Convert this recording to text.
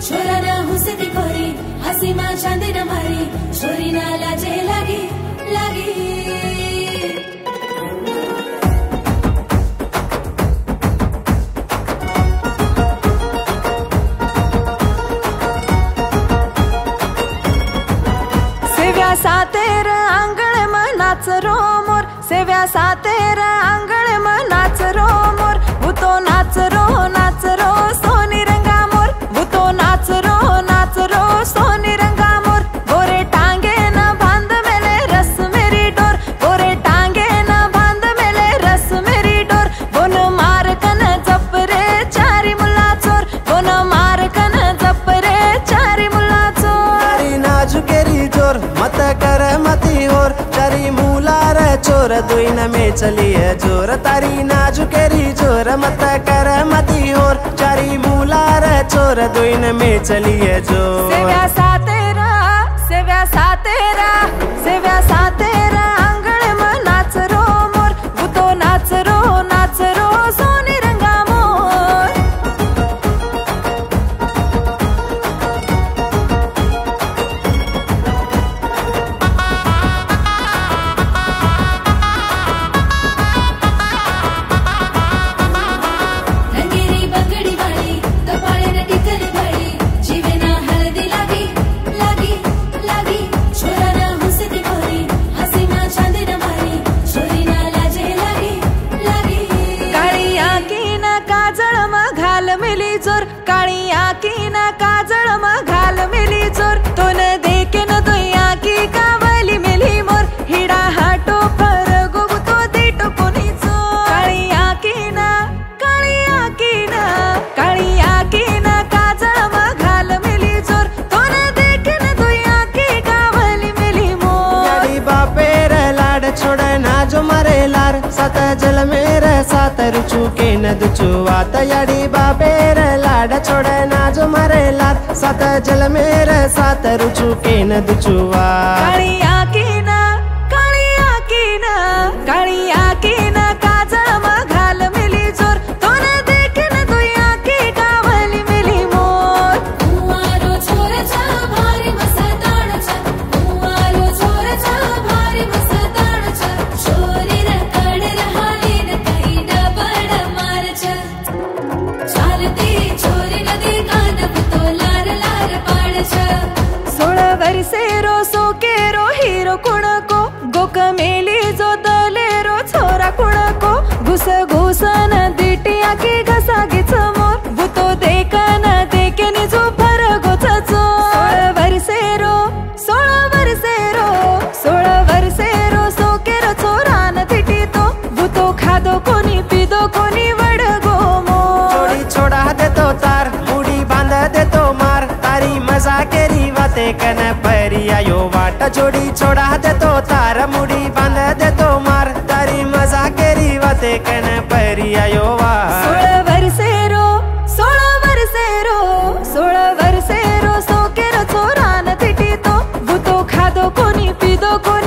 छोरा ना हुसदी खोरी हसी माँ चांदी न मारी छोरी ना लाजे लगी लगी सेव्या सातेर आंगण में नाच रो मोर सेव्या सातेर आंगण में नाच रो मोर वो तो नाच रो सोनी रंगा मोर वो तो नाच रो सोनी रंगा मोर गोरे टांगे न बांध मेले रस मेरी डोर गोरे टांगे न बांध मेले रस मेरी डोर बोन मार कन जप रे चारी मुल्ला चोर बोन मार कन जप रे चारी मुल्ला चोर नाजुकेरी जोर मत कर मती होर चारी मूलार चोर दुइन में चलिए जोर तारी नाजुकेरी जोर मत कर मती होर चारी मूलार चोर दुइन में चलिए जोर सेव्या सातेरा आंगण में नाच रो मोर वो तो नाच रो सोनी रंगा मोर रंगीरी बंगड़ी वाली कपाळे न टिकली वाली जीवे ना हळदी लागी लागी लागी छोरा ना हुसदी खोरी हसी माँ चांदी न मारी छोरी ना लाजे लगी लगी काळी आखी न काजळ म घाल मिली जोर काळी आखी न काजळ म घाल मिली जोर तो न देखे न तो आखी कावली मिली मोर हिडा हाटो पर गोगु तो देटो कोनी चोर काळी आखी न काजळ म घाल मिली जोर तो न देखे न तो आखी कावली मिली मोर याडी बापेर लाड छोड़ ना जो मरे लार सात जल मेरे सात रुचु के न दुचुवात याडी बापेर लाड छोड़ ना जो मरे लार सात जल मेरे सात रुचु के न दुचुवा काळी आखी न काजळ म घाल मिली जोर तो न देखे न तो आखी कावली मिली मोर कुंवारो छोरचा भारी मसताणचा कुंवारो छोरचा भारी मसताणचा छोरी न कण रहाली न काही डबड मारचा चालती छोरी नदी कान तो लार लार पाडचा 16 वर्षेरो सोकेरो हीरो कुणको गोक मेली जो दलेरो छोरा कुणको घुस घुस न दिटिया की घसा घिच मोर भूतो देख न देखे नि जो भर गोच चोर 16 वर्षेरो सोकेरो छोरा न दिटी तो भूतो खादो कोनी पीदो कोनी वड गो मोर जोड़ी छोड़ा दे तो तार मुड़ी बांध दे तो मार तारी मजा केरी वाते कन परिया यो वाट जोड़ी छोड़ा दे तो तार मुड़ी बांध दे तो मार तारी मजा केरी वाते कन परिया यो वाट 16 वर्षेरो सोकेरो छोरा न दिटी तो भूतो खादो कोनी पीदो कोनी